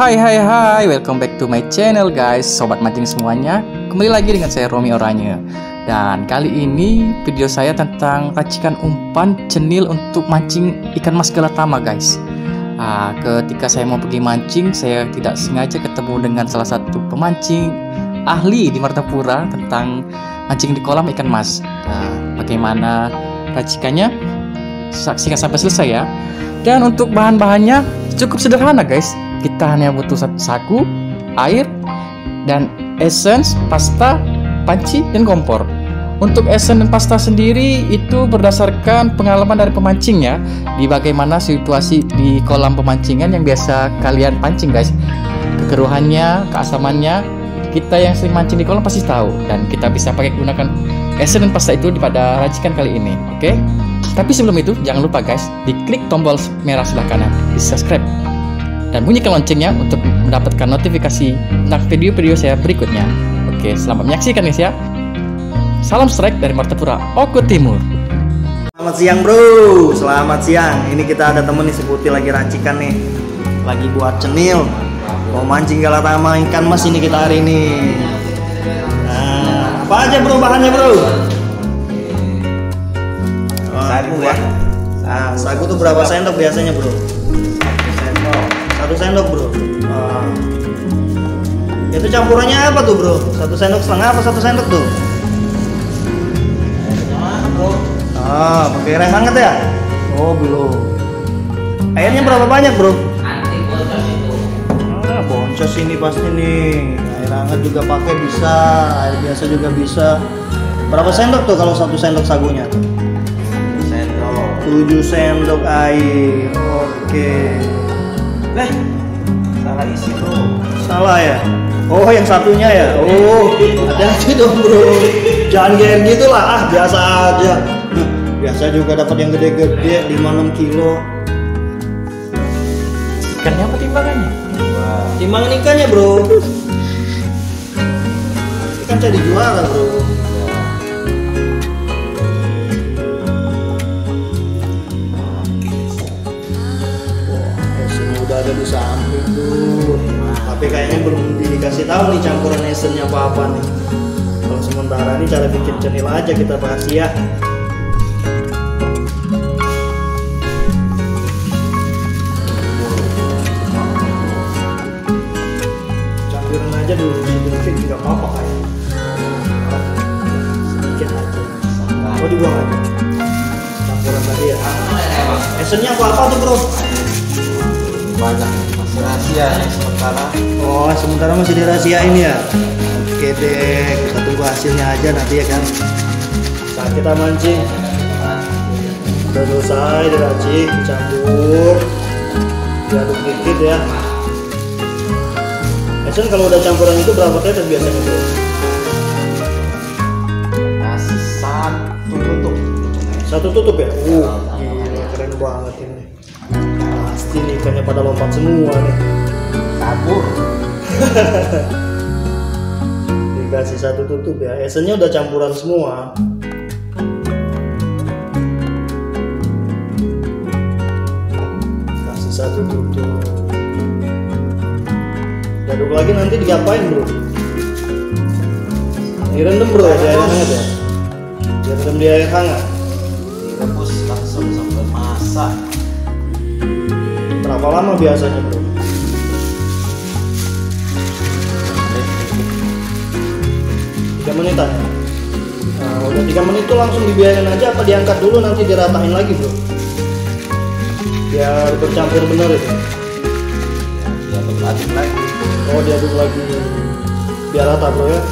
Hai, welcome back to my channel guys, sobat mancing semuanya. Kembali lagi dengan saya Romi Oranye. Dan kali ini video saya tentang racikan umpan cenil untuk mancing ikan mas galatama guys. Ketika saya mau pergi mancing, saya tidak sengaja ketemu dengan salah satu pemancing ahli di Martapura tentang mancing di kolam ikan mas. Bagaimana racikannya? Saksikan sampai selesai ya. Dan untuk bahan-bahannya cukup sederhana guys. Kita hanya butuh satu saku, air, dan essence, pasta, panci, dan kompor. Untuk essence dan pasta sendiri itu berdasarkan pengalaman dari pemancing ya, di bagaimana situasi di kolam pemancingan yang biasa kalian pancing guys. Kekeruhannya, keasamannya, kita yang sering mancing di kolam pasti tahu. Dan kita bisa pakai gunakan essence dan pasta itu pada racikan kali ini, oke? Tapi sebelum itu jangan lupa guys, diklik tombol merah sebelah kanan, di subscribe dan bunyikan loncengnya untuk mendapatkan notifikasi tentang video-video saya berikutnya. Oke, selamat menyaksikan guys ya. Salam strike dari Martapura, Oku Timur. Selamat siang bro, selamat siang. Ini kita ada temen nih, Seputi lagi racikan nih, lagi buat cenil. Mau mancing galatama ikan mas ini kita hari ini. Nah, apa aja bro bahannya bro? Sagu ya. Nah, sagu tuh berapa sendok biasanya bro? Satu sendok bro. Itu campurannya apa tuh bro? Satu sendok setengah apa satu sendok tuh? Pakai air hangat ya? Oh belum. Airnya berapa banyak bro? Boncos ini pasti nih. Air hangat juga pakai bisa, air biasa juga bisa. Berapa sendok tuh kalau satu sendok sagunya? 7 sendok air. Oke. Salah isi bro. Salah ya? Oh yang satunya ya? Oh hati-hati dong bro. Jangan kayak gitu lah, biasa aja. Biasa juga dapat yang gede-gede 5-6 kilo. Ikannya apa timbangannya? Timbangan ikannya bro. Ikan saya dijual bro. Ada di samping tuh, tapi kayaknya belum dikasih tahu nih campuran esennya apa nih. Kalau sementara ini cara bikin cenil aja kita bahas ya. Campuran aja dulu sedikit nggak apa-apa kayak sedikit aja. Oh dibuang aja campuran tadi ya. Esennya apa tuh bro? Banyak masih rahasia ya sementara. Oh sementara masih dirahasiain ya. Oke deh, kita tunggu hasilnya aja nanti ya kan. Saat kita mancing udah selesai diracik, dicampur, diaduk dikit ya. Esen kalau udah campuran itu berapa tetes biasanya bro? Kasih Satu tutup ya? Gila, keren banget ini. Pasti nih ikannya pada lompat semua nih. kabur. Dikasih satu tutup ya. Esennya udah campuran semua. Kasih satu tutup. Aduk lagi nanti diapain bro? Direndam bro di air hangat ya? Direndam di air hangat. Direbus langsung sampai masak. Berapa lama biasanya bro? 3 menitan. Nah, udah 3 menit tuh langsung dibiarin aja apa diangkat dulu nanti diratain lagi bro? Biar bercampur bener itu. Ya, diaduk lagi. Oh diaduk lagi biar rata bro ya.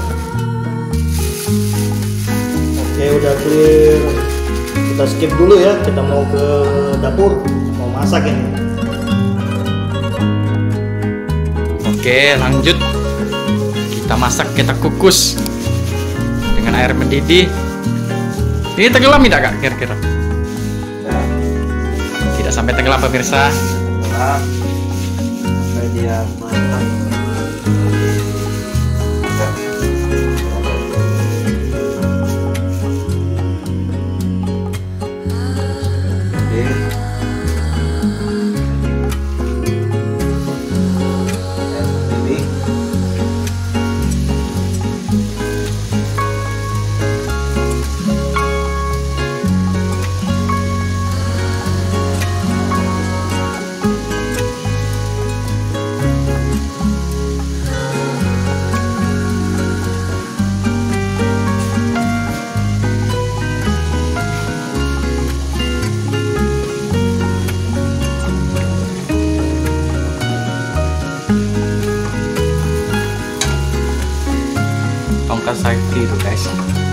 Oke udah clear. Kita skip dulu ya. Kita mau ke dapur mau masak ini. Oke, lanjut. Kita masak, kita kukus dengan air mendidih. Ini tenggelam tidak kak kira-kira? Nah, Tidak sampai tenggelam pemirsa. gelap sampai dia matang. Oke. sakti itu guys.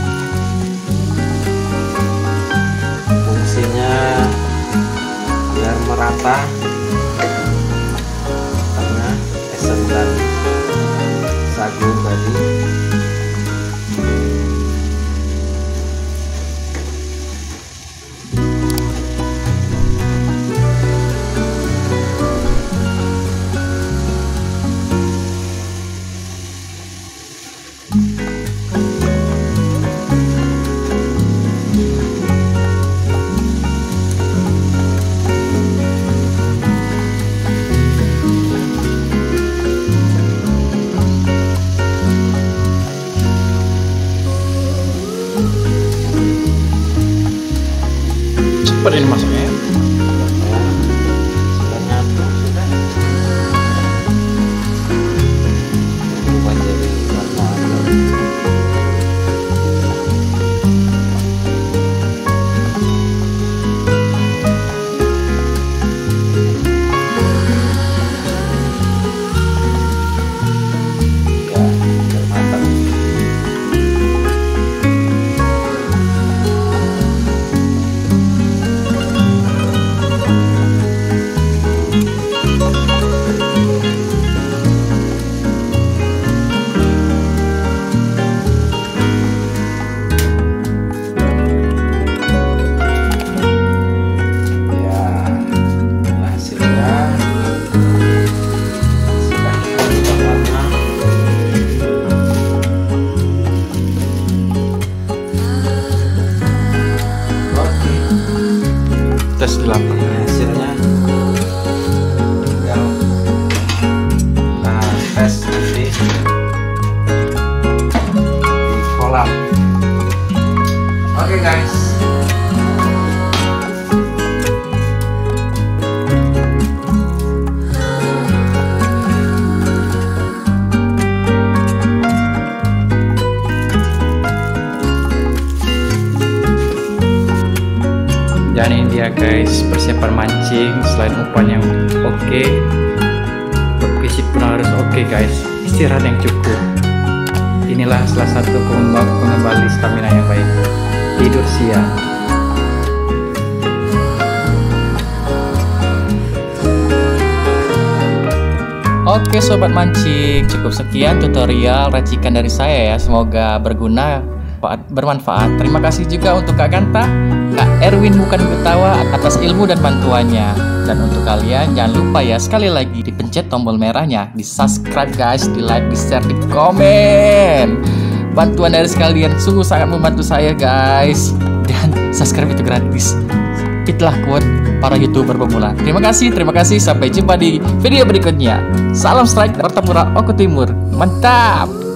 Fungsinya biar merata karena esen dan sagu tadi. Cepet ini masuknya ya. Sudah nyatu sudah. Berubah jadi warna abu. Ya, sudah matang. Tes di laptop. Hasilnya tinggal kita tes nanti di kolam. Oke guys, dan ini dia guys persiapan mancing. Selain umpan yang oke, fisik pun harus oke guys, istirahat yang cukup. Inilah salah satu pengembali stamina yang baik, tidur siang. Oke sobat mancing, cukup sekian tutorial racikan dari saya ya. Semoga berguna, bermanfaat. Terima kasih juga untuk Kak Ganta, Kak Erwin bukan Betawa atas ilmu dan bantuannya. Dan untuk kalian jangan lupa ya, sekali lagi dipencet tombol merahnya, di subscribe guys, di like, di share, di komen. Bantuan dari sekalian sungguh sangat membantu saya guys. Dan subscribe itu gratis. Itulah quote para YouTuber pemula. Terima kasih. Sampai jumpa di video berikutnya. Salam strike, Pertapura, Oku Timur. Mantap.